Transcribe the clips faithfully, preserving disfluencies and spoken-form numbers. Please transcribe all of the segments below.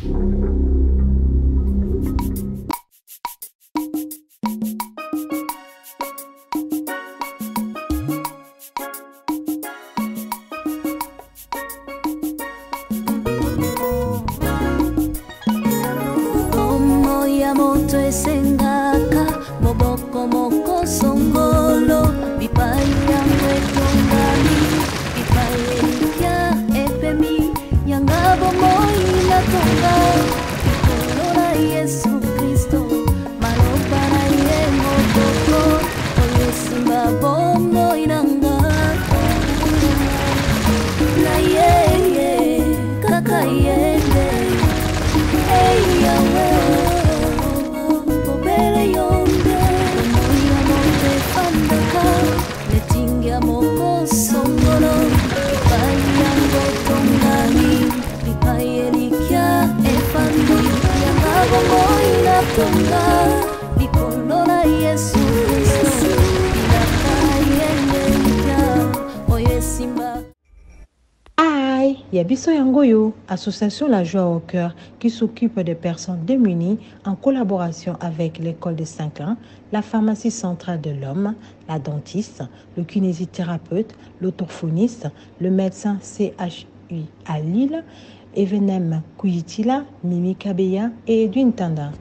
Yabiso Yangoyo, association La Joie au Cœur, qui s'occupe des personnes démunies en collaboration avec l'école de Saint-Clain, la pharmacie centrale de l'homme, la dentiste, le kinésithérapeute, l'orthophoniste, le médecin C H U à Lille, Evenem Kouitila, Mimi Kabeya et Edwin Tanda.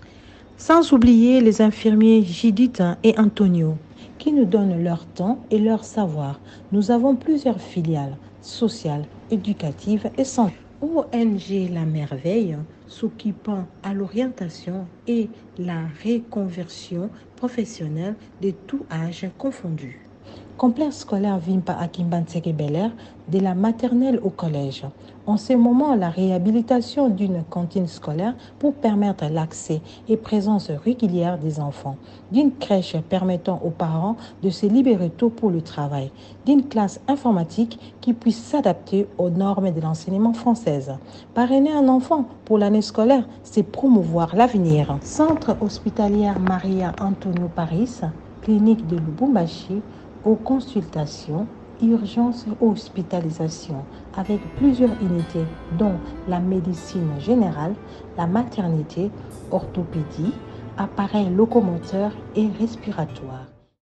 Sans oublier les infirmiers Judith et Antonio, qui nous donnent leur temps et leur savoir. Nous avons plusieurs filiales sociales, éducatives et santé. O N G La Merveille, s'occupant à l'orientation et la reconversion professionnelle de tout âge confondu. Complexe scolaire Vimpa à Kimbanseke Bel-Air, de la maternelle au collège. En ce moment, la réhabilitation d'une cantine scolaire pour permettre l'accès et présence régulière des enfants. D'une crèche permettant aux parents de se libérer tôt pour le travail. D'une classe informatique qui puisse s'adapter aux normes de l'enseignement française. Parrainer un enfant pour l'année scolaire, c'est promouvoir l'avenir. Centre hospitalier Maria Antonio Paris, clinique de Lubumbashi, aux consultations, urgences et hospitalisations avec plusieurs unités dont la médecine générale, la maternité, orthopédie, appareils locomoteurs et respiratoires.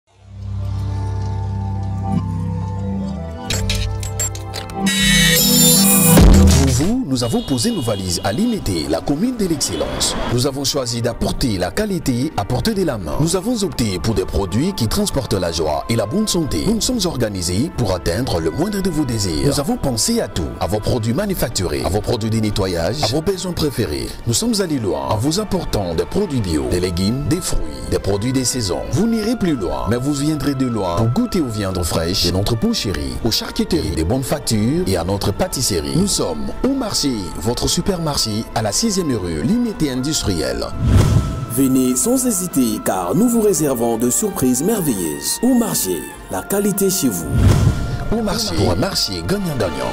Pour vous, nous avons posé nos valises à Limité, la commune de l'excellence. Nous avons choisi d'apporter la qualité à portée de la main. Nous avons opté pour des produits qui transportent la joie et la bonne santé. Nous nous sommes organisés pour atteindre le moindre de vos désirs. Nous avons pensé à tout, à vos produits manufacturés, à vos produits de nettoyage, à vos besoins préférés. Nous sommes allés loin en vous apportant des produits bio, des légumes, des fruits, des produits des saisons. Vous n'irez plus loin, mais vous viendrez de loin pour goûter aux viandes fraîches de notre boucherie, aux charcuteries, des bonnes factures et à notre pâtisserie. Nous sommes au marché, votre supermarché à la sixième rue, Limité industrielle. Venez sans hésiter car nous vous réservons de surprises merveilleuses. Au marché, la qualité chez vous. Au marché, pour un marché gagnant-gagnant.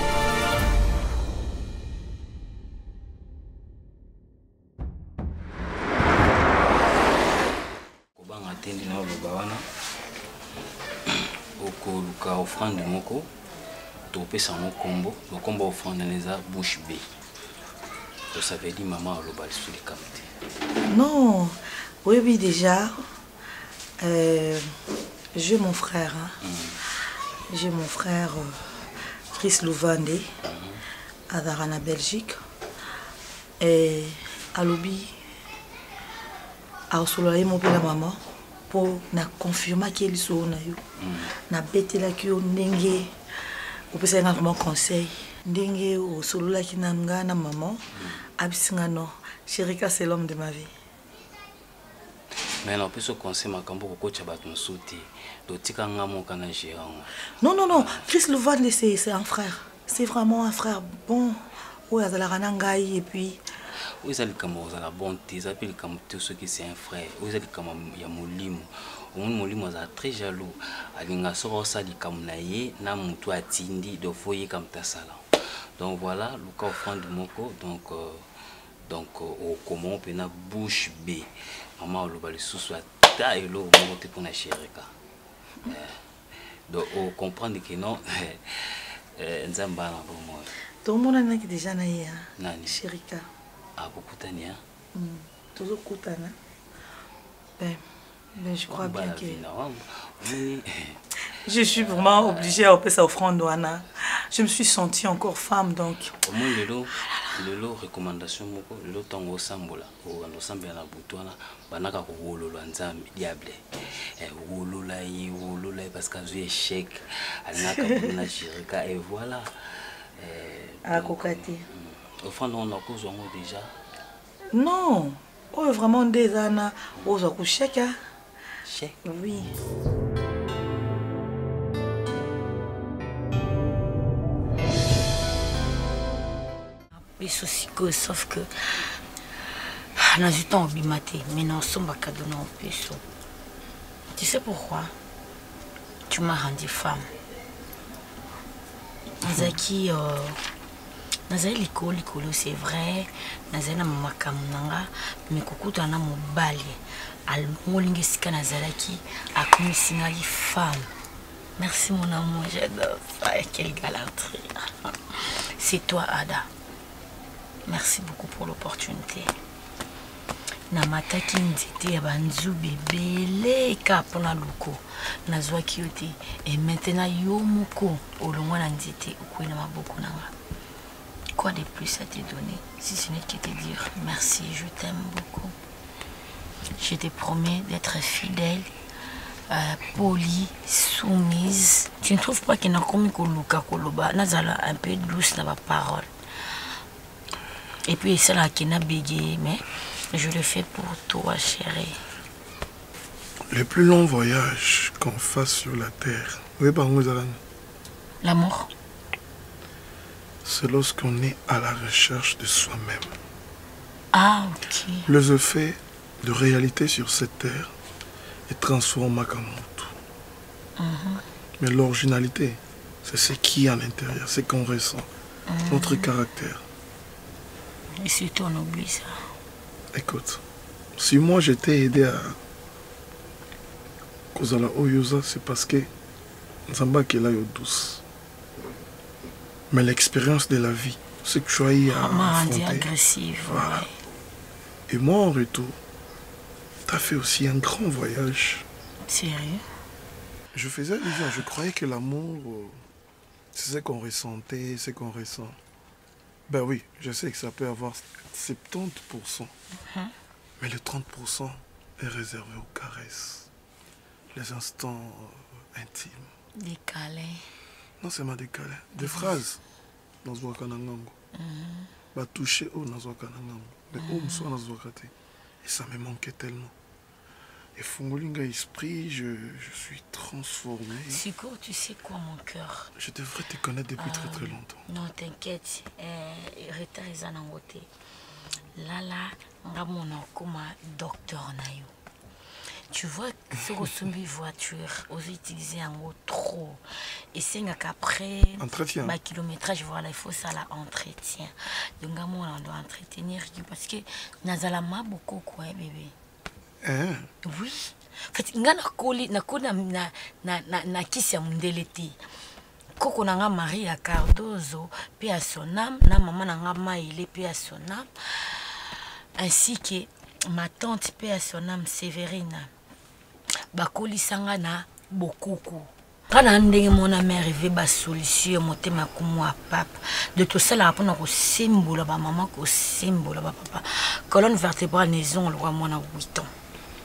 Offrande moko topé sans mon combo le combo offrande les a bouche B. Ça veut dire maman au global sur les caméras. Non, oui oui déjà euh, j'ai mon frère hein. mm. J'ai mon frère euh, Chris Louvande mm. à Darana Belgique et à Lobi à Osoloye mon père maman pour na confirmer qu'il soit na yo na betela ki yo ndenge opesa nga mon conseil ndenge o solola ki na nga na maman abisinga no Chérika c'est l'homme de ma vie. Mais non peut se conseil makambo ko kocha bat nsuti do tika nga mo kana gérant. Non non non, Chris Louvande c'est c'est un frère. C'est vraiment un frère bon. Oui, azala kana ngai et puis oui, ça comme ça la bonté, ça appelle comme tout ce qui c'est un frère. Oui, ça comme ya molimo. On molimo ça très jaloux. Alinga soro ça di comme naie, na mutu atindi do foyer comme ta sala. Donc voilà, le cas offrande de moko donc euh, donc au comment on na bouche B. Maman le bali sous soit ta et l'eau monter pour na Chérika. Donc on comprend que non euh nzamba na bon moi. Tout le monde a déjà naie. Nani Chérika. Ah, Kokutani, hein? Mm. Toujours Koutana. Ben, ben, je crois bien que... Je suis vraiment obligée à faire ça offrande douana. Je me suis sentie encore femme, donc... Au moins, le lot, le lot, recommandation, le lot, tango sambola, ou en sambia na boutouana, banaka ko wolo lanzam diable. Eh, wolo la yi, wolo la parce que j'ai échec, alnaka buna chirika et voilà. À Kokati. Offrande on a cause déjà. Non, oh vraiment des années, aux accouchés, hein? Chèque. Oui. Sauf que on a du temps bimaté, mais non, on va cadeau non peso. Tu sais pourquoi? Tu m'as rendu femme. Nazaki, euh, Nazaki l'école, l'école c'est vrai. Nazaki na mama kamunanga, mais coucou tu en as mon balai. Al molingue sika Nazaki a commis signali femme. Merci mon amour, j'adore ça. Quelle galanterie. C'est toi Ada. Merci beaucoup pour l'opportunité. Namata ki nzete ya banzu bebele ka pona luko. Nazwa ki yote. Et maintenant yo moko olongwa na nzete okwe na maboko nanga. Quoi de plus à te donner si ce n'est que te dire merci, je t'aime beaucoup. Je te promets d'être fidèle, euh, polie, soumise. Tu ne trouves pas qu'il y a comme koluka koloba nazala un peu douce dans ma parole. Et puis c'est là qui n'a bégayé, mais je le fais pour toi, chérie. Le plus long voyage qu'on fasse sur la terre, oui, l'amour, c'est lorsqu'on est à la recherche de soi-même. Ah, ok. Les effets de réalité sur cette terre est transformé comme tout. Mm-hmm. Mais l'originalité, c'est ce qui est à l'intérieur, ce qu'on ressent, mm-hmm. Notre caractère. Et surtout, on oublie ça. Écoute, si moi j'étais aidé à Kozala Oyosa, c'est parce que Nzamba qui est là douce. Mais l'expérience de la vie, ce que tu as eu à affronter. Agressive, voilà. Ouais. Et moi en retour, tu as fait aussi un grand voyage. Sérieux? Je faisais allusion, je croyais que l'amour, c'est ce qu'on ressentait, ce qu'on ressent. Ben oui, je sais que ça peut avoir soixante-dix pour cent. Mm-hmm. Mais le trente pour cent est réservé aux caresses, les instants euh, intimes. Des câlins. Non, c'est ma des câlins. Des mm-hmm. phrases. Dans ce wakanangango. Bah toucher au dans ce wakanangango. Mais au m'soit dans ce wakate. Et ça me manquait tellement. Et Fungolinga esprit, je, je suis transformé. Siko, tu sais quoi, mon cœur? Je devrais te connaître depuis euh, très très longtemps. Non, t'inquiète. Euh, retard est en côté. Là, là, on a mon comme docteur Nayo. Tu vois, sur une voiture, on utilise un mot trop. Et c'est qu'après, entretien. Kilométrage, voilà, il faut ça, l'entretien. Donc, on doit entretenir parce que nous avons beaucoup, quoi, bébé. Hein? Oui. En fait, nga na koli na kona na na na na kisi ya mundele te. Koko na nga Maria Cardozo pe à son âme, na maman na nga Maïle pe à son âme, ainsi que ma tante pe à son âme Sévérine. Bakoli sanga na bokoko. Kana ndenge mona mère arrivé ba solution motema kumwa papa. De tout ça là pour na ko symbole ba maman ko symbole ba papa. Colonne vertébrale naison le roi mona huit ans.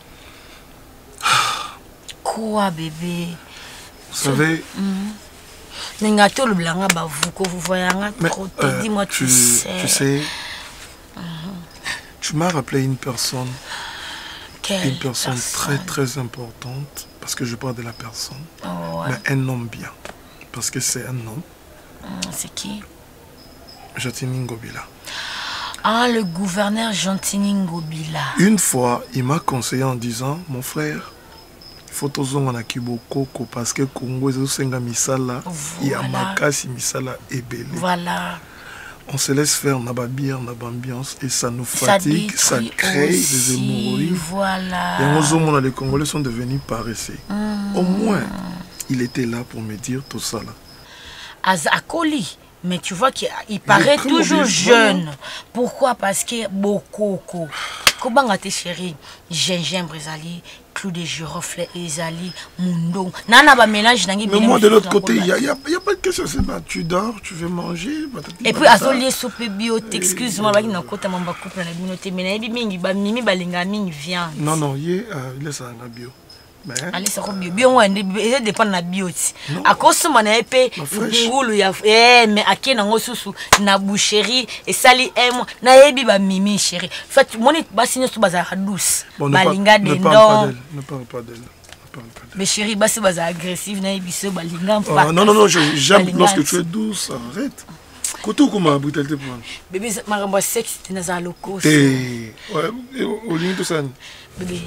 Quoi, bébé? Vous savez... Mais trop, euh, dis-moi, tu, tu sais. Tu sais, mm-hmm. Tu m'as rappelé une personne. Quelle Une personne, personne très très importante, parce que je parle de la personne. Oh, ouais. Mais un homme bien, parce que c'est un homme. Mm, c'est qui? Jatini Ngobila. Ah, le gouverneur Jantini Ngobila. Une fois, il m'a conseillé en disant, mon frère, faut ozonga kiboko parce que Congo ezosenga misala il y a makasi misala ebele. Voilà. On se laisse faire na babir na ambiance et ça nous fatigue, ça, ça crée aussi des hémorroïdes. Voilà. Et on les Congolais sont devenus paresseux. Mm. Au moins, il était là pour me dire tout ça là. Az akoli Mais tu vois qu'il paraît toujours jeune. Voilà. Pourquoi? Parce que beaucoup. Comment tu chérie? Gingembre, ezali, clou de girofle, ezali, mundo. Nana ba mélange nangi. Mais moi de l'autre côté, il y a, y, a, y a pas de question. C'est bah, tu dors, tu veux manger. Et puis à les soupe bio, excuse-moi, bah na kota mamba couple na binote mais na bi mingi ba mimi balinga mingi viande. Non non, yé laisse ça na bio. Allez, ça bio. Bio, on dépend de la bio. À cause de mon épée, il y a mais à qui n'en sous na boucherie et sali aime na ebi ba mimi chérie. Fait mon basine sous bazar douce. Balinga de non. Ne parle pas d'elle. Mais chérie, basse bazar agressive na ebi so balinga. Non non non, j'aime lorsque tu es douce. Arrête. Koto comment brutalité pour moi. Bébé, ma rambo sexe t'es dans un loco. Eh, ouais, au ligne tout ça. Bébé.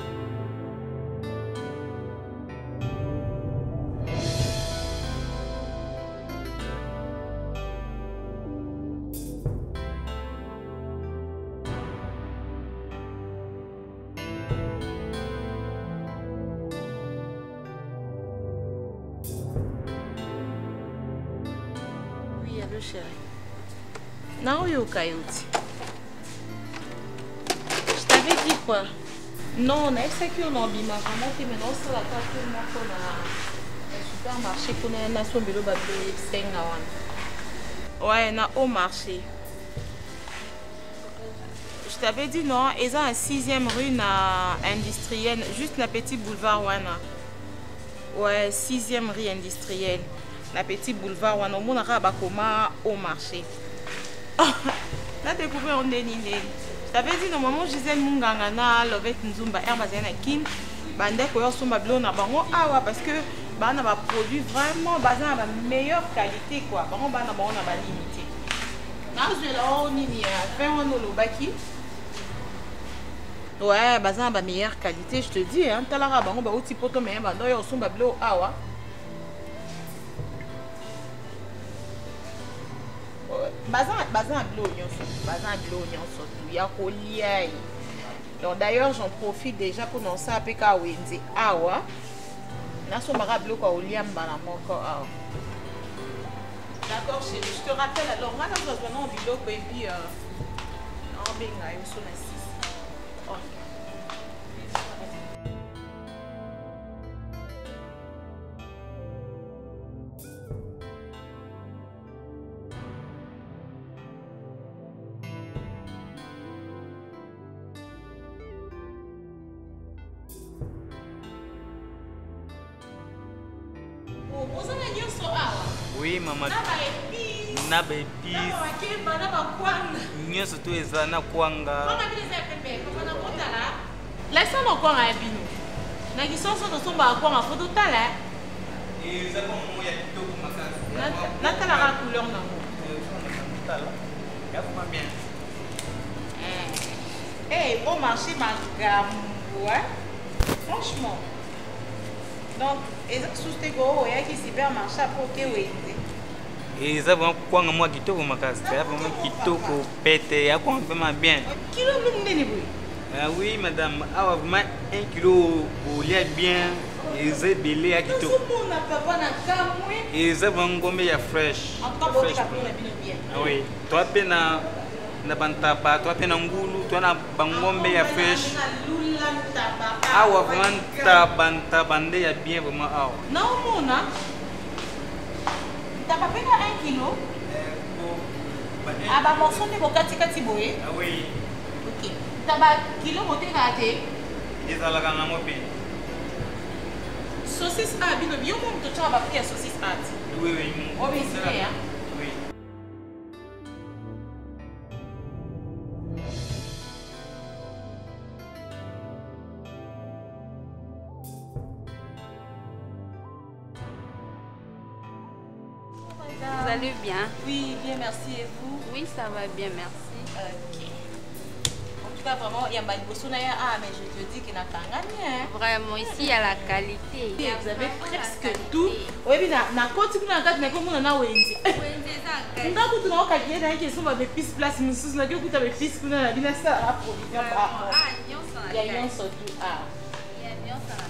Non, yo Kayoti. Je t'avais dit quoi? Non, on a essayé qu'on a bima vraiment que maintenant c'est la carte que moi qu'on a un supermarché qu'on a un nation bélo babé senga wan. Ouais, na au marché. Je t'avais dit non, ils ont un sixième rue na industrielle, juste la petite boulevard wana. Ouais, sixième rue industrielle. La petite boulevard wana, on a rabakoma au marché. Là, découvert on déniné. Je t'avais dit normalement Gisèle Munganga na Lovette Nzumba Herbazena Kin bande ko yo somba blo na bango awa parce que bana ba produit vraiment bazan ba meilleure qualité quoi. Bango bana ba on a ba limité. Na je la on ni fait on no lobaki. Ouais, bazan ba meilleure qualité, je te dis hein, talara bango ba oti poto mais bando yo somba blo awa. Bazan bazan de l'eau bazan de l'eau surtout il y a collier. Donc d'ailleurs j'en profite déjà pour lancer à P K Wendy awa na so mara blo ko oliam bana moko awa. D'accord chérie, je te rappelle alors on a besoin de bilo et puis euh en benga yo so na six. OK. Oui, maman. Na baby. Nyo surtout eza na kwanga. Laisse moi quoi à bino. Na qui sont sont somba quoi en photo tala. Et ça comme moi ya kitoko makasi. Na tala la couleur na mo. Tala. Garde-moi bien. Eh, au marché Magambo, hein? Franchement. Donc, ils ont sousté go, il y a qui supermarché pour que oui. Et ça va quoi moi qui toko makasi, ça va moi qui toko pété, à quoi vraiment bien. Kilo nous n'est ni Ah oui madame, ah vraiment un kilo au lait bien, et c'est belé à qui toko. Tout na papa na kamwe. Et ça va ngombe ya fresh. Fresh. Ah oui, toi pena na bantaba, toi pena ngulu, toi na bangombe ya fresh. Ah ouais, vraiment tabanta bande ya bien vraiment ah. Non mon a. T'as pas payé un kilo? Ah bah mon son est au kati kati boé. Ah oui. Ok. T'as pas kilo monté raté? Ils ont la gamme à mobi. Saucisse à bino bio mon to chaba pris saucisse à. Oui oui. Oh bien c'est hein. Oui. Vous allez bien? Oui, bien, merci. Et vous? Oui, ça va bien, merci. Ok. En tout cas, vraiment, il y a un bosso ah, mais je te dis qu'il n'a pas gagné. Vraiment, ici, il y a la qualité. Et vous avez presque tout. Oui, mais na côté vous n'avez pas comme on a Wendy. Wendy, ça. On a tout dans le cahier qui sont des pistes place, nous sommes là que vous avez pistes pour la ville ça à provision. Ah, il y a un Il y a un surtout. Ah. Il y a bien ça la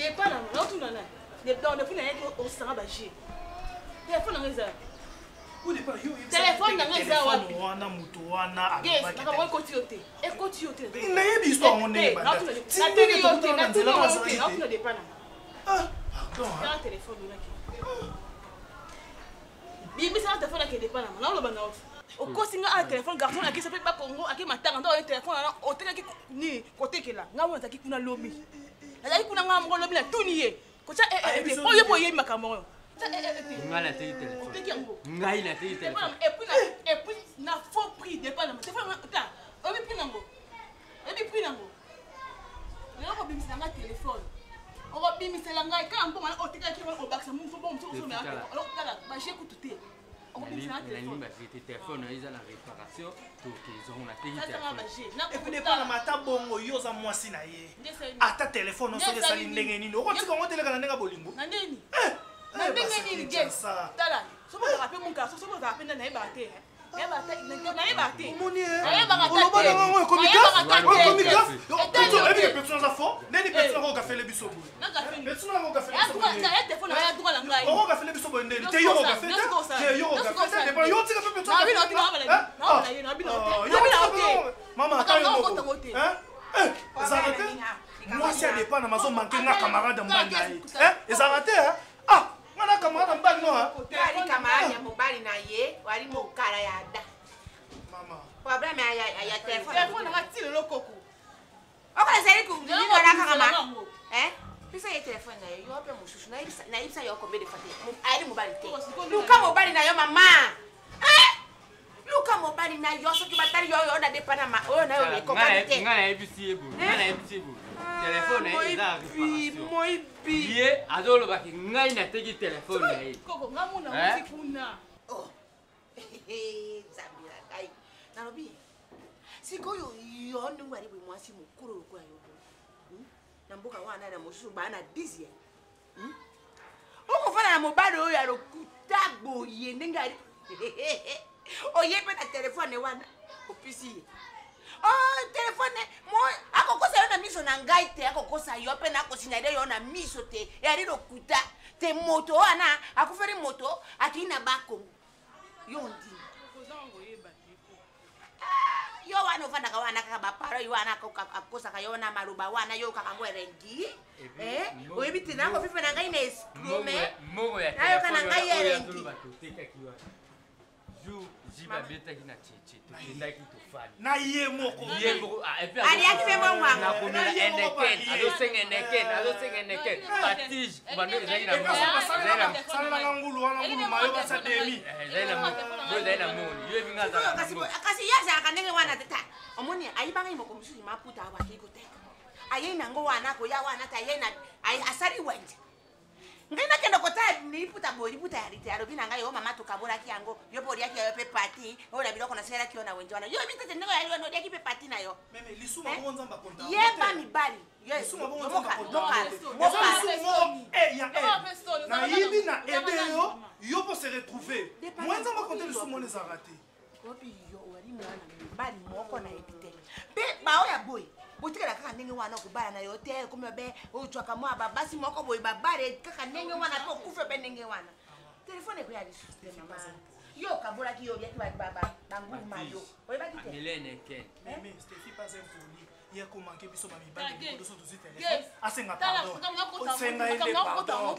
Dépend là, non tout non là. Dépend depuis là on s'en va bâcher. Téléphone dans les heures. Où dépend yo. Téléphone dans les heures wapi. Wana muto wana. Yes, na kama ko tiote. E ko tiote. Na yebi histoire on est ba. Na tuni yote, na tuni yote, na tuni dépend là. Ah, pardon. Un téléphone là qui. Bibi ça téléphone là qui dépend là. Na lo bana off. Au cosinga un téléphone garçon là qui s'appelle pas Congo, à qui matanga dans un téléphone là, au téléphone qui ni côté qui là. Na mo za ki kuna lobby. Là kuna ngam ngo lobby là tuni ye. Ko ça eh eh oye boye makambo. Ngala te téléphone. Ngai na te téléphone. Et puis et puis na faux prix dépend là. Téléphone attends. On veut prix nango. On veut prix nango. Là on bimisa nga téléphone. On va bimisa la nga quand on va au téléphone qui va au bac ça mon faut bon so mais alors là ba j'ai écouté. On va bimisa téléphone. La ligne téléphone ils ont la réparation tout ils ont la téléphone. Et puis dépend na mata bongo yo za mwasi na ye. Ata téléphone on so de sali ndenge nini. Oko tika ngo teleka na ndenga bolingo. Na ndeni? Na ndenge nini guess. Tala. So mo rappeler mon garçon, so mo rappeler na yeba te. Yeba te, na yeba te. Moni eh. Na yeba te. Olobo na ngo komika. Komika. Toto ebi ke personne za fo. Neni personne ngo ka fait le biso boy. Na ka fait. Personne ngo ka fait le biso boy. Ya téléphone ya droit la ngai. Ngo ka fait le biso boy ndeni. Te yo ngo ka fait. Te yo ngo ka fait. Te ba yo tika pe personne. Na bi na ti na ba la. Na na ye na bi na te. Na bi na te. Mama ta yo ngo. Hein? Eh, ezarate. Moi si elle dépend na mazo manquer nga camarade mbanga ye. Hein? Ezarate hein? Ah, ngana camarade mbanga no hein? Wali camarade ya mobali na ye, wali mokala ya da. Mama. Problème ya ya téléphone. Téléphone na ti le koko. Oka zeli ku ni wala kama. Hein? Pisa ye téléphone na ye, yo pe mushushu na ibisa na ibisa yo combien de fois. Ali mobali te. Luka mobali na yo mama. Hein? Luka mobali na yo soki batali yo yo na dépana ma. Oh na yo le kokate. Ngana ebisi ebo. Ngana ebisi ebo. Téléphone est là réparation. Moi bi. Yé adolo ba ki ngai na teki téléphone na ye. Koko ngamuna musi kuna. Oh. Eh Zambira kai. Nalobi. Siko yo yo ndungari bwe mwasi mukuru kwa yo. Na mboka wana na mususu bana dix. Hmm? Okufana na mobali oyo alokutagbo ye ndengari. Oye pe na téléphone wana. Opisi. Oh, téléphone mo akokosa yo na miso na ngai te akokosa yo pe na kosinyade yo na miso te yali lokuta te moto wana akuferi moto akina bako yo ndi yo wana ofanda ka wana ka baparo yo wana akosa ka yo na maluba wana yo kakango erengi eh oyebi na ko fifa na ngai na escrome mogo ya ayo kana ngai erengi ju jiba beta kina cheche tenda ki to fali na ye moko ye moko et puis ali aki femo ngwa na komela endeken ado senga endeken ado senga endeken patige bando ezali na mo sala na ngulu wana ngulu mayo ba sa demi ezali na mo bo ezali na mo yo binga za kasi kasi yaza kanenge wana tata omoni ayibanga imoko mususu maputa abaki kuteka ayina ngo wana ko ya wana ta yena asari wende ngina kendo kota ni puta bori puta ya ritaro bina ngayo mama to kabora ki yango yo bori yaki yo pe party ola biloko na sera ki ona wenjwana yo bitete nego ya yo no yaki pe party na yo meme lisuma bongo nzamba konta ye ba mi bali yo lisuma bongo nzamba konta mo ka eh ya eh na yibi na ebe yo yo pour se retrouver moi nzamba konta lisuma les arrêté obi yo wali mwana bali moko na ebite be ba oya boy botikela kaka ndenge wana okubala na yo te komyo be ochwaka mwa babasi moko boye babare kaka ndenge wana to kufe be ndenge wana telefone ko ya lisusu mama yo kabola ki yo bia ki baba banguma yo oye ba kite milene ken mais Stéphie pas impoli hier ko manquer biso ba mi ba ni ko so to si téléphone asenga pardon asenga ile pardon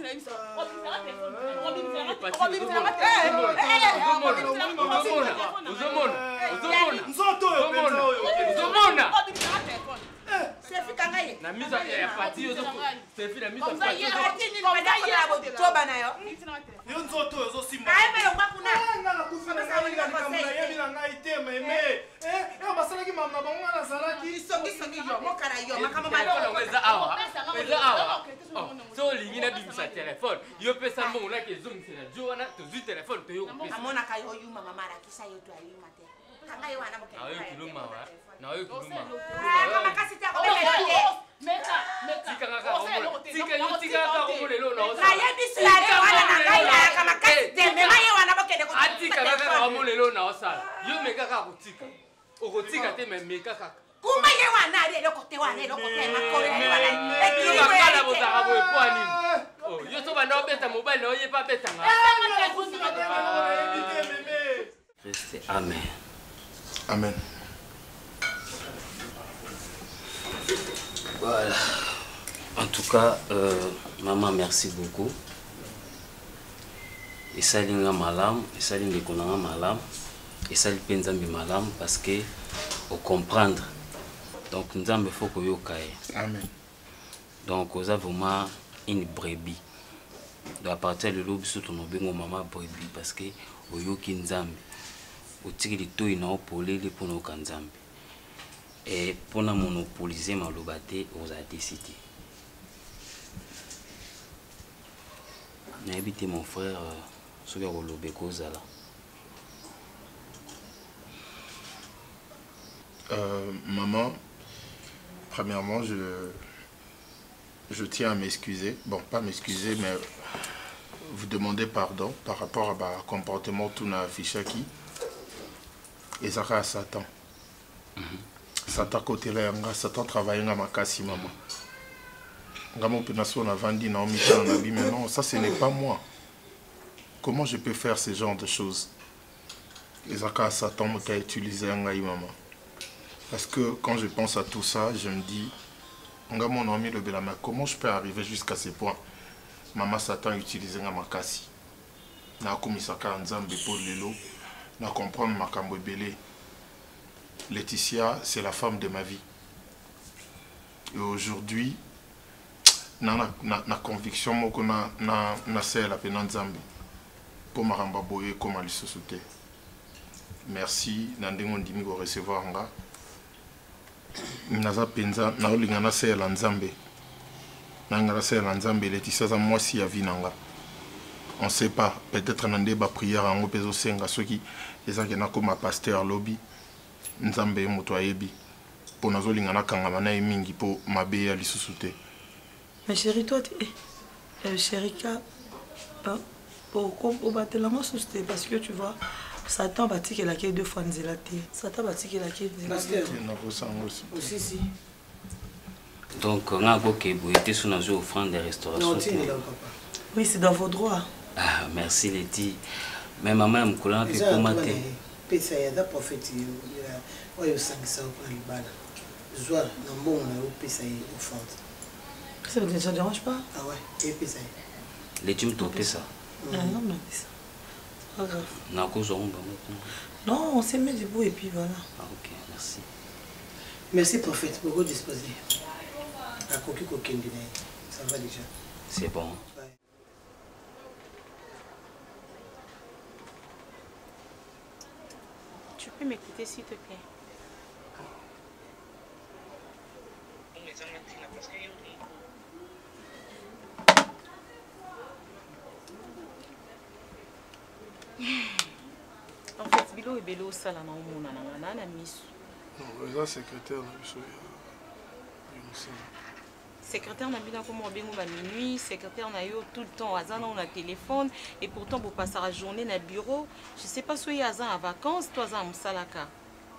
uzomona uzomona nzoto yo penza oyo uzomona Sefi kangaye na miso ya pati yo Sefi na miso ya pati yo toba na yo yo nzoto yo zo simba ay melo makuna ngala kufina ngala ngala kamuna yebi na ngai te meme eh eh basala ki mama bango na salaki songi songi yo mokala yo makama malo weza awa weza awa so lingi na bimisa telefone yo pesa mbongo na ke zoom sina joana to zu telefone to yo pesa amona kayo yuma mama mara kisa yo to ayuma te kangaye wana mokala na yo kiluma wa na yo kiluma kama kasi ta ko bele meka meka tika ngaka omo tika yo tika ngaka omo lelo na osa na ye bislare wana na ngai na kama kasi te mema ye wana bokende ko atika ngaka omo lelo na osa yo meka ka kutika okotika te me meka ka kuma ye wana ale lokothe wana lokothe makore wana ekiri we bozaka boye po Oh, yo so bana obeta mobile no ye pas betanga. Restez amen. Amen. Voilà. En tout cas, euh, maman, merci beaucoup. Et ça, il y a malam, et ça, il y a malam, et ça, il y a malam parce que au comprendre. Donc, nous avons fait que vous Amen. Donc, vous avez vraiment une brebis. Donc, à partir de l'eau, vous avez une maman brebis parce que vous avez une zambe. Vous avez des taux pour les pour nos kanzambe. Et pour nous monopoliser ma lobate, vous avez décidé. J'ai invité mon frère sur le lobeko zala. Euh, maman, premièrement, je, je tiens à m'excuser. Bon, pas m'excuser, mais vous demander pardon par rapport à mon comportement tout na affiché qui. Et ça à Satan. Satan côté là, Satan travaille dans ma casse, maman. Ngamo penaso na vandi na omita na bi, mais non, ça ce n'est pas moi. Comment je peux faire ce genre de choses? Et ça à Satan m'a utilisé un gaï, maman. Parce que quand je pense à tout ça, je me dis, ngamo na omi le belama, comment je peux arriver jusqu'à ce point? Maman Satan utilisé ma casse. Na komisaka nzambe pour lelo. Na comprendre ma belé. Laetitia, c'est la femme de ma vie. Et aujourd'hui, na na na conviction moko na na na sela pena nzambe pour maramba boye comme ali sosote. Merci na ndengo ndimi ko recevoir nga. Naza penza na olinga na sela nzambe. Na ngara sela nzambe Laetitia za mwasi ya vinanga. On ne sait pas, peut-être dans des prières en opezo senga ceux qui les angena comme pasteur lobby nzambe moto ayebi pour nazo lingana kangama na mingi pour mabe ya lisusuté. Mais chérie, toi, tu es chérie, pour battre la société parce que tu vois, Satan va dire qu'il a deux fois nzelaté. Satan va dire qu'il a deux fois aussi. Si. Donc, on a beaucoup de sur nos offrandes de restauration. Oui, c'est dans vos droits. Ah, merci Letty. Mais maman, je me connais plus comment tu es. Pesa ya da prophète ya oyo sangisa kwa libala. Zwa na mbongo na yo pesa ya offrande. Ça ne te dérange pas? Ah ouais, et pesa. Les tu me topes ça. Non, non, mais ça. Pas grave. Non, on s'est mis debout et puis voilà. Ah ok, merci. Merci prophète, beaucoup disposé. À coquille coquine, ça va déjà. C'est bon. Tu peux m'écouter s'il te plaît? En fait, Bilo et Bélo, ça là, on a un ami. Non, le secrétaire, secrétaire n'a bien comme on a minuit, secrétaire n'a eu tout le temps, on a téléphone et pourtant pour passer la journée dans le bureau, je ne sais pas si il y a en vacances, toi en Salaka.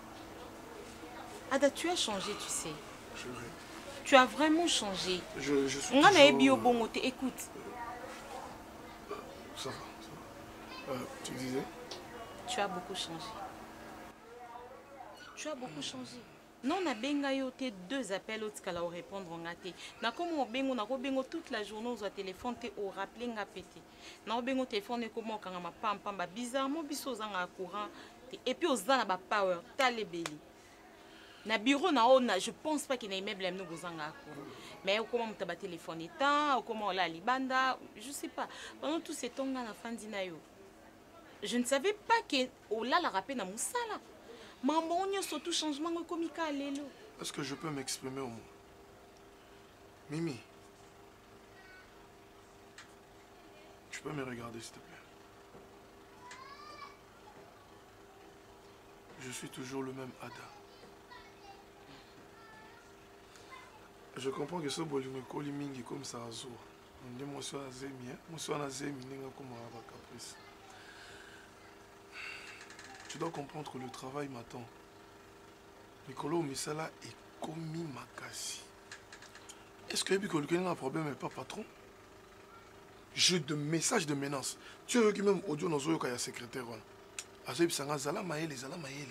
Ada, tu as changé, tu sais. Tu as vraiment changé. Je, je suis on a toujours... bio bon, écoute. Ça va, ça va. Euh, tu disais? Tu as beaucoup changé. Tu as beaucoup changé. Non, on a bengayoté deux appels autres qu'à la répondre en gâté. Na comme on bengo, na bengo toute la journée au téléphone te au rappeler nga pété. Na bengo téléphone et comment quand ma pam pam ba bizarrement biso zanga courant et puis aux zana ba power tale belly. Na bureau na on je pense pas qu'il y ait meuble nous zanga courant. Mais comment on t'a téléphone étant, comment on la libanda, je sais pas. Pendant tout ces temps na fin dinayo. Je ne savais pas que oh là la rappel na musala. Maman, on y a surtout changement comique à l'élo. Est-ce que je peux m'exprimer au moins? Mimi, tu peux me regarder s'il te plaît? Je suis toujours le même Ada. Je comprends que ce bolime koli mingi comme ça azur. On dit moi suis azemi, moi suis azemi nenga comme un caprice. Tu dois comprendre que le travail m'attend. Nicolo Misala est commis Makasi. Est-ce que quelqu'un a un problème avec pas patron? jeu de messages de menace. Tu as vu même audio dans le secrétaire. Azoïb Sanga Zala Maël, Zala Maël.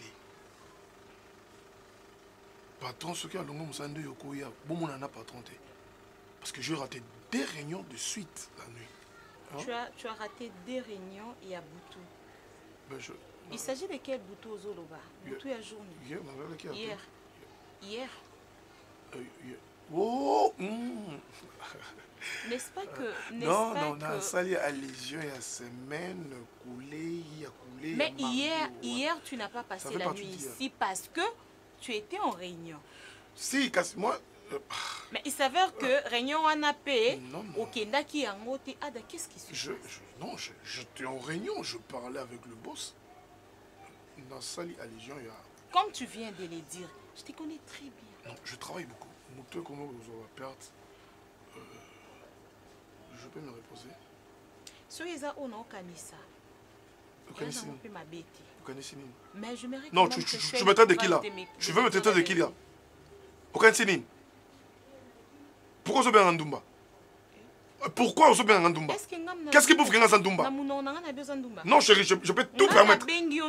Patron, ce qui a longuement Moussande Yokoya, bon, mon ana patron. Parce que j'ai raté deux réunions de suite la nuit. Hein? Tu, as, tu as raté deux réunions et à Boutou. Ben je... Il s'agit de quel Boutou aux Zoloba? Boutou à journée. Hier. Hier. Hier. Euh, hier. Oh mm. N'est-ce pas que... Non, pas non, que... non, ça y a légion, il y a semaine, coulé, il y a coulé. Mais hier, hier, tu n'as pas passé la nuit ici hier. Parce que tu étais en réunion. Si, parce que moi... Euh... Mais il s'avère que réunion en A P, au Kenda qui a monté, ah, qu'est-ce qui se je, je, Non, j'étais en réunion, je parlais avec le boss. Dans Sali à Légion, il y a... Comme tu viens de le dire, je te connais très bien. Non, je travaille beaucoup. Mouteux comme vous avez perdu. Euh, je peux me reposer. Soyez à on Kanissa. Vous connaissez Vous connaissez Mais je me Non, tu, tu, tu me traites de qui là? Tu veux me traiter de qui là? Vous connaissez Nini? Pourquoi vous êtes en Ndumba? Pourquoi vous êtes en Ndumba? Qu'est-ce qui prouve que vous êtes en Ndumba? Non, chérie, je, je peux tout permettre.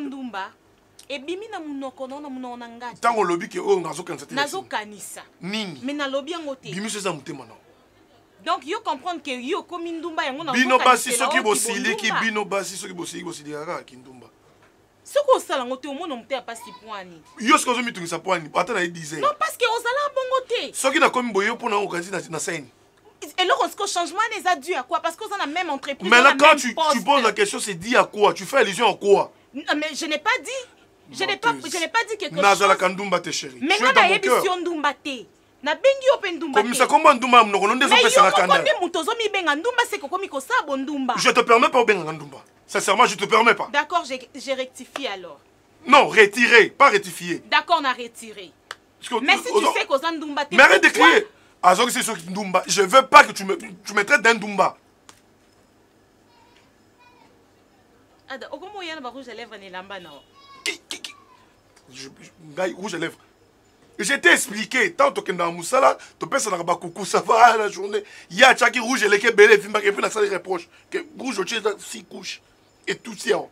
Et bimi na munoko na munoko na ngati. Tango lobby ke o ngazo kanisa. Nazo kanisa. Nini? Mais na lobby ngote. Bimi se za mutema na. Donc yo comprendre que yo komi ndumba yango na. Bino basi soki bosili ki bino basi soki bosili bosili kaka ki ndumba. Soko sala ngote o mona muté pasi poani. Yo siko zo mitungisa poani, ata na dizaine. Non parce que ozala bongo te. Soki na komi boyo pona okanisi na na scène. Et là, ce changement les a dû à quoi? Parce qu'on a la même entreprise. Mais là, quand tu, tu poses la question, c'est dit à quoi? Tu fais allusion à quoi? Non, mais je n'ai pas dit. Je n'ai pas, je n'ai pas dit quelque chose. Nazala Kandumba te chérie. Mais na na émission Ndumba te. Na bengi open Ndumba te. Comme ça, comment Ndumba mnoko non des opé ça kanda. Mais yo mutozo mi benga Ndumba c'est ko mi ko sa bon Ndumba. Je te permets pas benga Ndumba. Sincèrement, je te permets pas. D'accord, j'ai j'ai rectifié alors. Non, retiré, pas rectifié. D'accord, on a retiré. Mais si tu sais qu'aux Ndumba te. Mais arrête de crier. Azok c'est sur Ndumba. Je veux pas que tu me tu me traites d'un Ndumba. Ada, okomo yana ba rouge à lèvres ne lamba na. Gaï, rouge à lèvres. Je t'ai expliqué, tant que dans Moussala, tu peux ça dans coucou, ça va la journée. Il y a Tchaki rouge et les Kébélé, et puis la salle reproche. Que rouge au tchèque, six couches. Et tout ça. Non,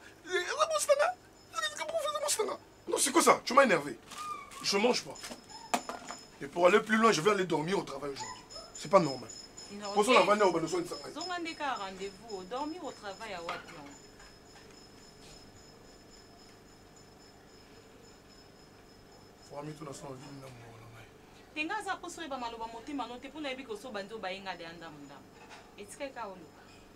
c'est quoi ça? Tu m'as énervé. Je mange pas. Et pour aller plus loin, je vais aller dormir au travail aujourd'hui. C'est pas normal. Pour ça, on va aller au besoin de ça. On a un rendez-vous, dormir au travail à Wapion. Tenga za poso eba maloba motema no te pona ebi ko so banzo ba inga de anda munda. Etika ka olo.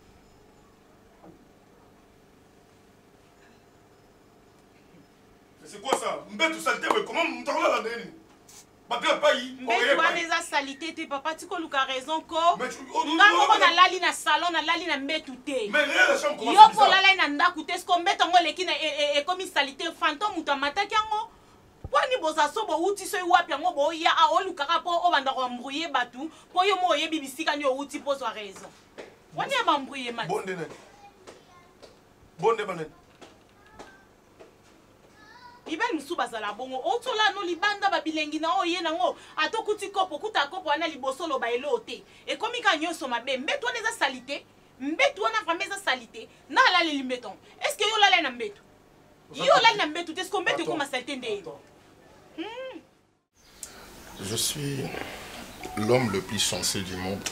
C'est quoi ça? Mbet saleté mais comment m'tarla la deni? Bakla pa yi. Mbet wa les a salité te papa tu ko luka raison ko. Nga ko na lali na salon na lali na mbetu te. Mais rien la chambre comment? Yo ko lala na ndaku te sko mbet ngo leki na e komi salité fantôme utamata kyango. Wani boza sobo uti so wapi ngo bo ya a olukaka po obanda ko mbrouiller batu po yo mo yebi bisika nyo uti po so raison. Wani ba mbrouiller mat. Bonde net. Bonde banet. Ibel musuba za la bongo otola no libanda ba bilengi na o ye na ngo atokuti kopo kuta kopo ana liboso lo ba elote e komika nyoso mabe mbeto na za salité mbeto na vraiment za salité na la le limbeton. Est-ce que yo la la na mbeto? Yo la na mbeto est-ce qu'on mbeto comme salité ndé? Je suis l'homme le plus chanceux du monde.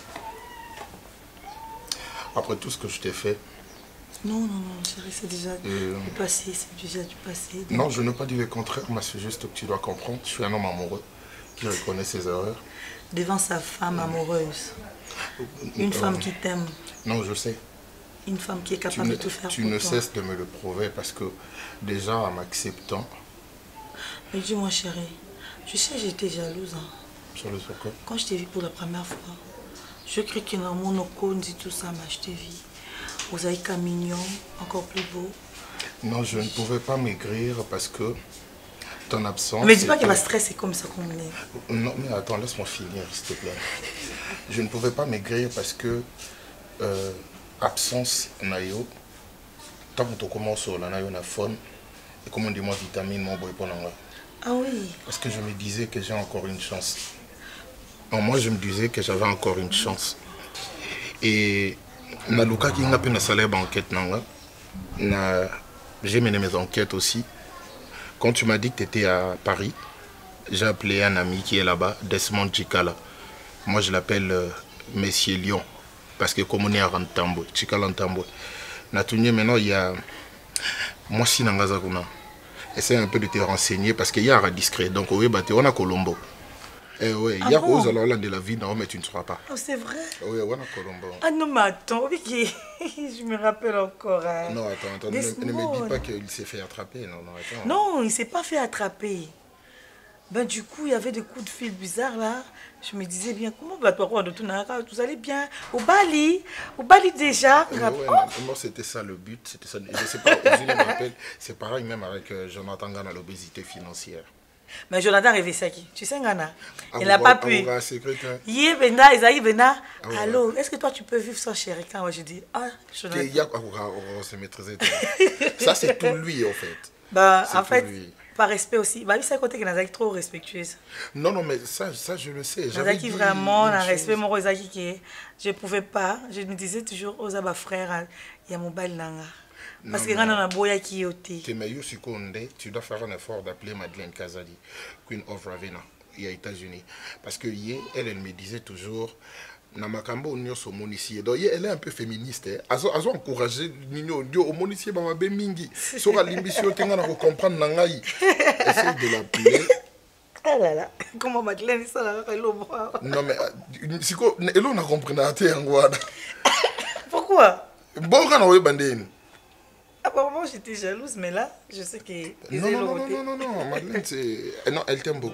Après tout ce que je t'ai fait. Non, non, non, chérie, c'est déjà euh... du passé, c'est déjà du passé. Donc... Non, je n'ai pas dit le contraire, mais c'est juste que tu dois comprendre. Je suis un homme amoureux qui reconnaît ses erreurs. Devant sa femme amoureuse. Une euh... femme qui t'aime. Non, je sais. Une femme qui est capable ne, de tout faire tu pour ne toi. cesses de me le prouver parce que déjà en m'acceptant. Mais dis-moi chérie, tu sais j'étais jalouse. Hein. Sur le soccer. Quand je t'ai vu pour la première fois, je crois que dans mon ocon dit tout ça, mais je t'ai vu. Vous avez qu'un mignon, encore plus beau. Non, je ne pouvais pas maigrir parce que ton absence... Mais dis pas que ma stress est comme ça qu'on est. Non, mais attends, laisse-moi finir, s'il te plaît. Je ne pouvais pas maigrir parce que euh, absence nayo, tant que tu commences sur la nayo na faune, et comment dis-moi vitamine, mon boy ponanga. Ah oui. Parce que je me disais que j'ai encore une chance. Non, moi, je me disais que j'avais encore une chance. Et Naluka qui n'a pas de salaire enquête. J'ai mené mes enquêtes aussi. Quand tu m'as dit que tu étais à Paris, j'ai appelé un ami qui est là-bas, Desmond Chikala. Moi, je l'appelle euh, Monsieur Lyon. Parce que comme on est à Rantambo, Chikala Rantambo. Maintenant, il y a... Moi, si Nangazakuna. Essaye un peu de te renseigner parce qu'il y a un discret. Donc, oui, bah, on a Colombo. Eh oui, il y a Rose alors là de la vie, non, mais tu ne seras pas. Oh, c'est vrai? Oui, on a Colombo. Ah non, mais attends, oui, je me rappelle encore. Hein. Non, attends, attends, ne, ne me dis pas qu'il s'est fait attraper. Non, non, attends. Non, il ne s'est pas fait attraper. Ben, du coup, il y avait des coups de fil bizarres là. Je me disais bien, comment va toi, vous allez bien? Au Bali, au Bali déjà. Oui, ouais, oh. Moi, c'était ça le but. C'était ça. Je ne sais pas, je me rappelle. C'est pareil même avec euh, Jonathan Gana, l'obésité financière. Mais Jonathan Revesaki, tu sais, Gana, il n'a n'a pas pu. Il est venu, Isaïe venu. Allô, est-ce que toi tu peux vivre sans chéri? Quand je dis, ah, Jonathan. Ça, c'est tout lui en fait. Bah, en fait, lui. Par respect aussi. Bah, lui, c'est un côté que Nazaki trop respectueuse. Non, non, mais ça, ça je le sais. Nazaki vraiment, un respect, mon Nazaki qui est. Je ne pouvais pas. Je me disais toujours aux abas frères, il y a mon bal nanga. Parce que quand on a boya qui est tu dois faire un effort d'appeler Madeleine Kazadi, Queen of Ravenna, il y a États-Unis. Parce que hier, elle, elle me disait toujours, Namakambo Nyo so monicier. Donc elle est un peu féministe. Elle a encouragé Nino au monicier Bamabe Mingi. Sur la limbition, tu vas comprendre Nangaï. Essaye de l'appeler. Ah là là, comment Madeleine ça là, elle le voit. Non mais, c'est quoi, elle on a compris Nangaï. Pourquoi? Bon, quand on est bandé. Apparemment, j'étais jalouse, mais là, je sais que... Non, non, non, non, non, non, Madeleine, c'est... Non, elle t'aime beaucoup.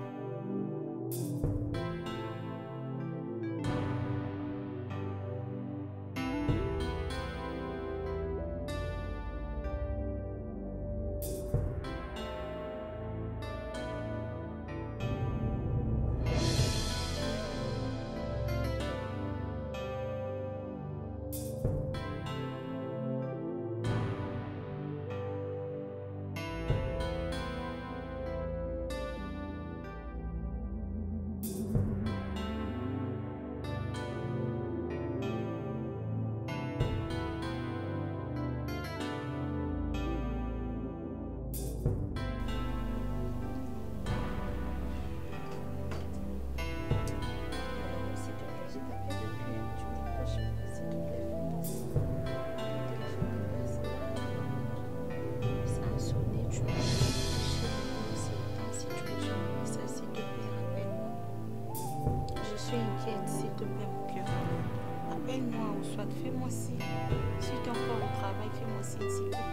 Fais-moi si. Si tu es encore au travail, fais-moi si, s'il te plaît.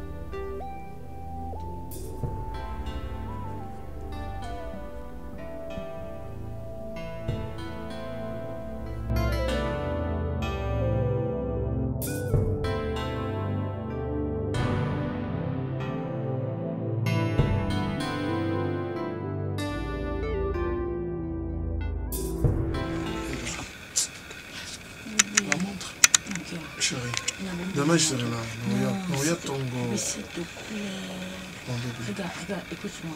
Demain, je serai là. Non, il y a ton go. Mais s'il te plaît. Regarde, regarde, écoute-moi.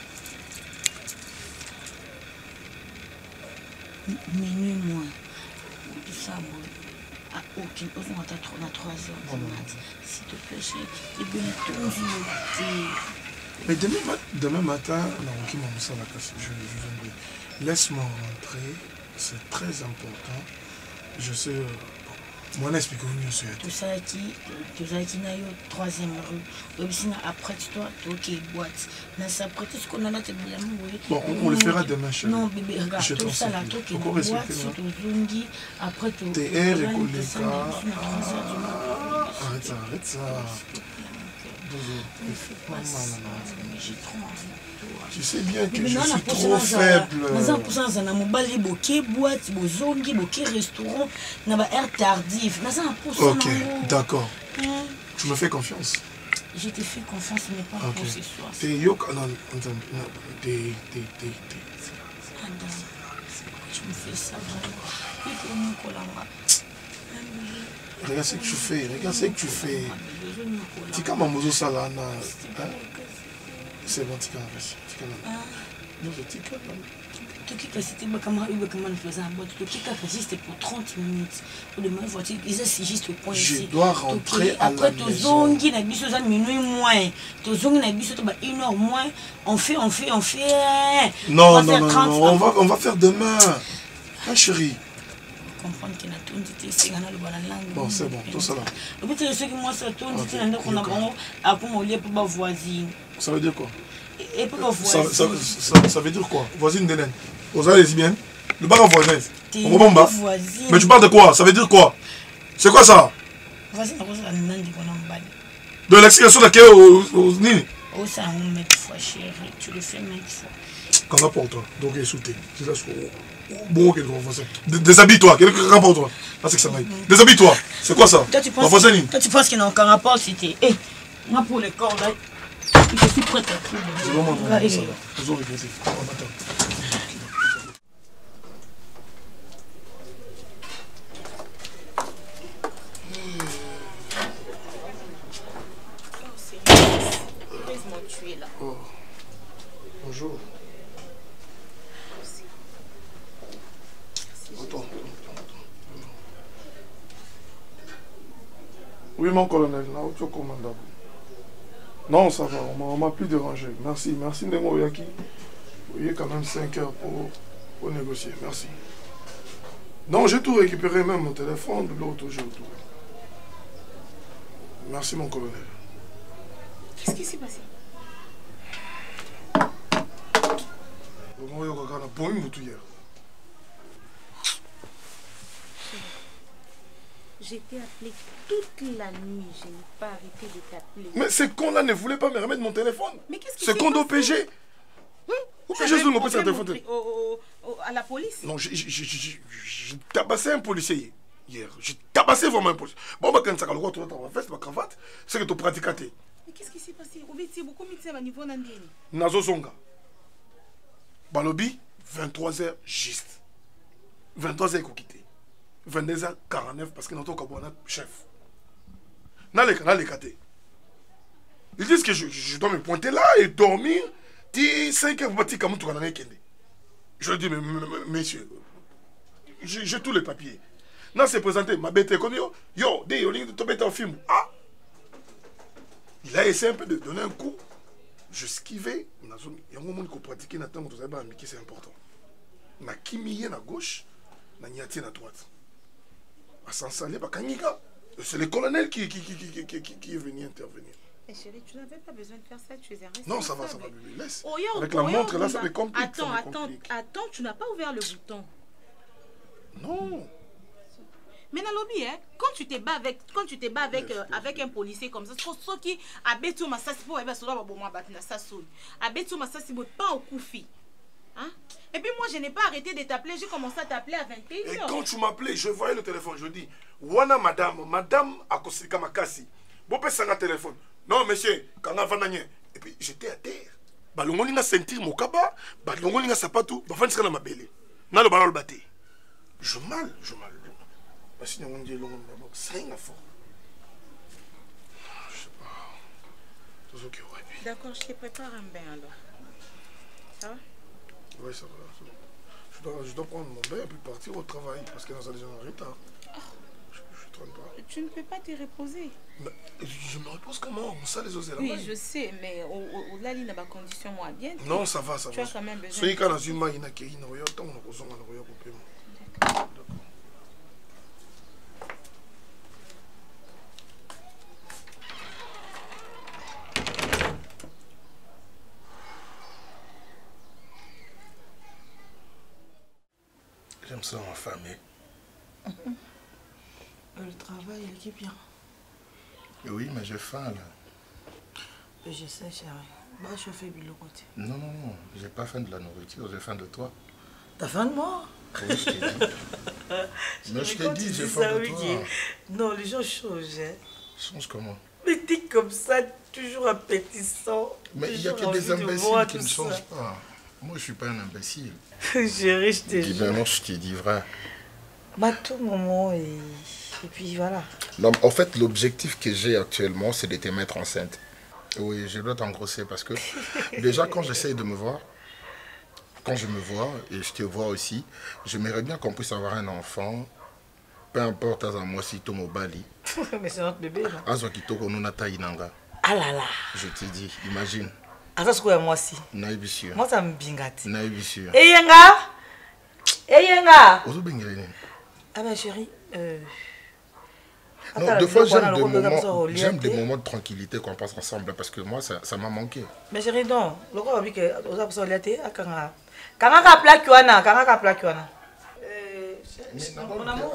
Minuit moins. Tout ça, moi. Ah, ok. On va à trois heures du mat. S'il te plaît, chérie. Et bien, tout mais demain, demain matin, non, qui m'a mis ça la casse. Je viendrai. Laisse-moi rentrer. C'est très important. Je sais. Moi, explique-moi mieux. Tout ça qui, tout ça qui n'a eu troisième rue. Après, tu dois toquer boîte. Mais ça après tout ce qu'on a là, tu es bon, on le fera demain, chérie. Non, bébé, regarde, tout ça là, toquer boîte, tu zungi. Après, tu t'es air et arrête ça, arrête ça. Tu sais bien que je suis trop faible. Ok, d'accord. Tu me fais confiance. Je te fais confiance, mais pas pour ce soir. T'es yok. Non, non, t'es. T'es. T'es. Tu me fais ça vraiment. Regarde ce que tu fais, regarde ce que tu fais. Tika mamozo salana. C'est bon, Tika. Tika. Non, je Tika. qui c'était comment il comment nous faisait en mode qui a juste pour trente minutes pour demain voiture ils c'est juste au point je ici. dois rentrer à après la maison. Après tu na biso za minuit moins tu zongi na biso to ba une heure moins on fait on fait on fait non on non non, non on va on va faire demain hein chérie comprendre qu'il a tout dit c'est gana le bala langue bon c'est bon tout ça là le but c'est que moi ça tout dit là qu'on a bon à pour mon lieu pour ma voisine ça veut dire quoi et pour ma voisine ça, ça, ça, ça veut dire quoi voisine d'Hélène vous avez lesbienne le bar voisin on comprend pas mais tu parles de quoi ça veut dire quoi c'est quoi ça voisine on a nandi qu'on a mbali de l'explication de laquelle au nini oh ça on met fois chérie tu le fais même fois quand pour toi donc est sauté c'est ça bon quelque chose déshabille-toi quel rapport toi là c'est que ça va déshabille-toi c'est quoi ça toi tu penses toi tu penses qu'il n'a aucun rapport c'était eh moi pour le corps là je suis prête à tout c'est vraiment ça ils ont regretté oh bonjour attends. Oui, mon colonel, là où tu es commandable. Non, ça va, on m'a plus dérangé. Merci, merci Ndemo Yaki. Il y a quand même cinq heures pour, pour négocier, merci. Non, j'ai tout récupéré, même mon téléphone, de l'autre, j'ai tout. Merci, mon colonel. Qu'est-ce qui s'est passé? Je t'ai appelé toute la nuit, je n'ai pas arrêté de t'appeler. Mais ces cons-là ne voulaient pas me remettre mon téléphone. Mais qu'est-ce qui ce con d'O P G. Au P G, je ne peux pas téléphone. À la police? Non, j'ai tabassé un policier hier. J'ai tabassé vraiment un policier. Bon, quand ça a le droit de ta veste, ma cravate, c'est que tu pratiques. Mais qu'est-ce qui s'est passé? C'est beaucoup de niveau Nandini. Nazo Songa. Balobi, vingt-trois heures juste. vingt-trois heures quitté. vingt-deux heures quarante-neuf parce que notre chef. Naleka, naleka te. Ils disent que je, je dois me pointer là et dormir. Ti cinq heures bati comme tout le monde. Je lui dis mais messieurs, j'ai tous les papiers. Non, c'est présenté ma bête comme yo, yo, des yo de tomber en film. Ah. Il a essayé un peu de donner un coup. Je skivais, il y a un moment qui pratique na tango to ba miki c'est important. Na kimiye na gauche, na nyati na droite. À s'installer ba kangiga. C'est le colonel qui qui qui qui qui qui, qui est venu intervenir. Mais chérie, tu n'avais pas besoin de faire ça, tu es un responsable. Non, ça va, ça va, lui laisse. Oh, yo, avec oh, la yo, montre là, ça ça me complique. Attends, ça me attends, complique. attends, tu n'as pas ouvert le bouton. Non. Mais dans lobby, hein, quand tu te bats avec, quand tu te bats avec, euh, avec un policier comme ça, c'est pour ceux qui abattent ma sassi pour avoir cela, bon moi battre na sasoul, abattent ma sassi pour pas au koufi, hein. Et puis moi je n'ai pas arrêté de t'appeler, j'ai commencé à t'appeler à vingt et une heures. Et quand tu m'appelais, je voyais le téléphone, je dis, wana madame, madame akosika makasi, bon peut s'en téléphone. Non monsieur, quand on va et puis j'étais à terre. Balongo ninga sentir mokaba, balongo ninga sapatou, ba fansi kana mabele. Na le balol baté. Je mal, je mal. Parce que on dit longo d'abord, ça il a fort. Je sais pas. Tout ce qui aurait pu. D'accord, je te prépare un bain alors. Ça va? Oui, ça va. Ça va. Je dois, je dois prendre mon bain et puis partir au travail parce que dans sa déjà en retard. Oh. Je ne traîne pas. Tu ne peux pas te reposer. Mais je me repose comment? On sait les osés là. Oui, je sais, mais au-delà, il n'a pas condition moi bien. Non, ça va, ça va. Tu as quand même besoin. Celui qui a dans une main, il n'a qu'à y avoir tant de raisons à l'envoyer au paiement. D'accord. J'aime ça en famille. Le travail, il est bien. Oui, mais j'ai faim là. Je sais, chérie. Bah, je fais du côté. Non, non, non. J'ai pas faim de la nourriture, j'ai faim de toi. T'as faim de moi? Oui, je t'ai dit. Mais je t'ai dit, j'ai faim de toi. Non, les gens changent. Hein. Change comment? Mais t'es comme ça, toujours appétissant. Mais il n'y a que des imbéciles qui ne changent pas. Moi, je suis pas un imbécile. Chérie, je t'ai dit. Évidemment, je t'ai dit vrai. Bah, tout moment, et... et puis voilà. Non, en fait, l'objectif que j'ai actuellement, c'est de te mettre enceinte. Oui, je dois t'engrosser parce que déjà, quand j'essaye de me voir, quand je me vois, et je te vois aussi, j'aimerais bien qu'on puisse avoir un enfant, peu importe à moi si tu Bali. Mais c'est notre bébé, non? Azo kitoko nonata inanga. Ah là là. Je te dis, imagine. Ah ça c'est quoi moi aussi? Naibisio. Moi ça me bingati. Naibisio. Et yenga? Et yenga? Ozo bengele. Ah ben chérie, euh... non, attends, deux fois j'aime des, moments, j'aime des moments de tranquillité qu'on passe ensemble parce que moi ça, ça m'a manqué. Mais chérie non, le quoi on dit que on a besoin de l'été à Kanga. Kanga ka plaque wana, Kanga ka plaque wana. Euh, mon amour.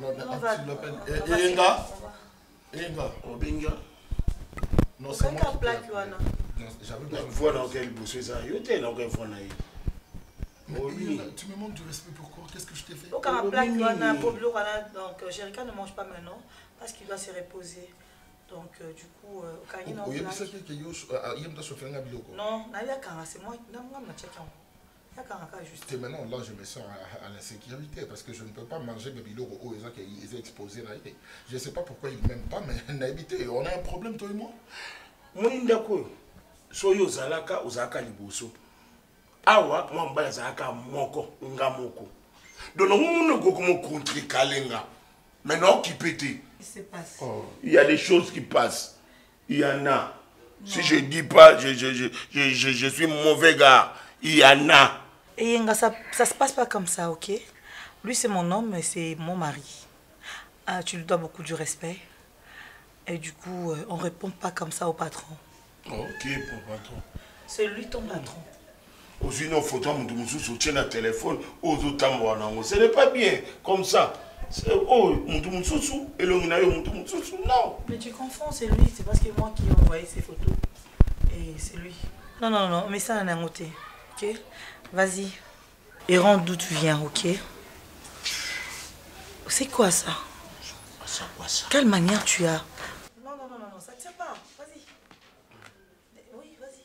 Enga, Enga, Obenga. Non, c'est moi qui plaque wana. Voilà quel bossé ça. Yo t'es là quel fois là. Tu me manques du respect, pourquoi? Qu'est-ce que je t'ai fait? Au Kanga plaque wana, Pablo wana, donc Jérica ne mange pas maintenant parce qu'il doit se reposer. Donc euh, du coup, quand il y a un non, c'est moi, et maintenant là je me sens à, à l'insécurité parce que je ne peux pas manger mes bilors aux gens qui sont exposés là. Je ne sais pas pourquoi ils ne m'aiment pas, mais n'habitez, on a un problème toi et moi. Moi d'accord. Soyo zalaka ozaka liboso. Awa moi mbaya zalaka moko ngamoko. Donc on ne peut pas contrer kalenga. Maintenant qui pété. Oh, il y a des choses qui passent. Il y en a. Non. Si je dis pas, je, je, je, je, je, je suis mauvais gars. Il y en a. Et ça ne se passe pas comme ça, ok? Lui, c'est mon homme, c'est mon mari. Ah, tu lui dois beaucoup de respect. Et du coup, euh, on ne répond pas comme ça au patron. Ok, pour patron. C'est lui ton patron. Aussi, il faut que tu soutiennes le téléphone aux autres. Ce n'est pas bien comme ça. Oh, non. Mais tu confonds, c'est lui, c'est parce que moi qui ai envoyé ces photos. Et c'est lui. Non, non, non, mais ça, on a noté. Ok? Vas-y. Et rentre d'où tu viens, ok? C'est quoi ça? Ça, quoi ça? Quelle manière tu as? Non, non, non, non, ça ne tient pas. Vas-y. Oui, vas-y.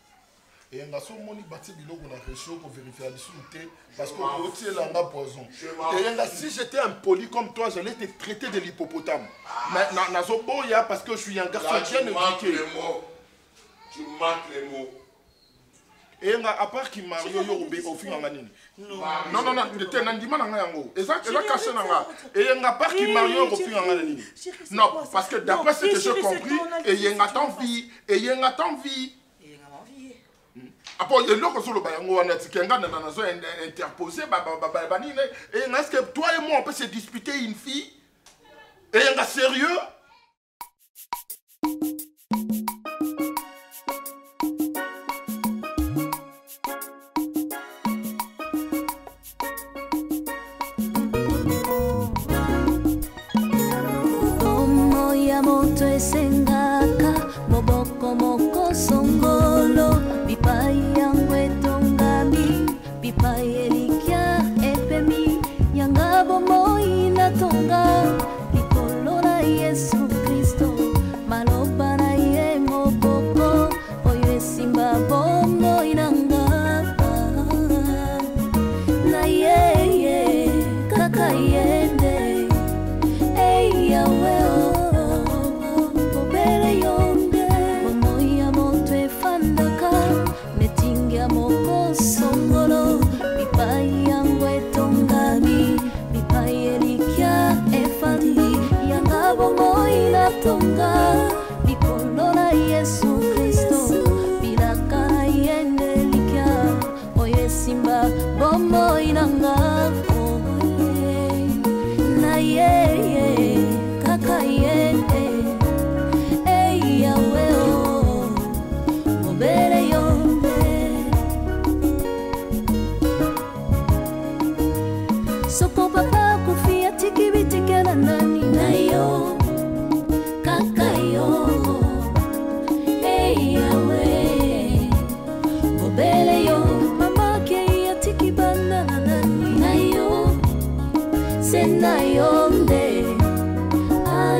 Et on a son moni bâti biloko na réchaud pour vérifier la sûreté parce que tu es là en poison. Et si j'étais impoli comme toi, j'allais te traiter de l'hippopotame. Mais na zo boya parce que je suis un garçon bien éduqué. Tu marques les mots. Et à part qui Mario Yorubé au fin manine. Non non non, tu es nandima na yango. Exact, là caché na nga. Et à part qui Mario au fin manine. Non, parce que d'après ce que j'ai compris, et y a envie, et y a envie. Après, il y a l'autre sur le bayango, on a dit qu'il y a un interposé, et est-ce que toi et moi on peut se disputer une fille? Et il y a sérieux?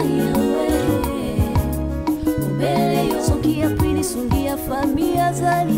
Família Zali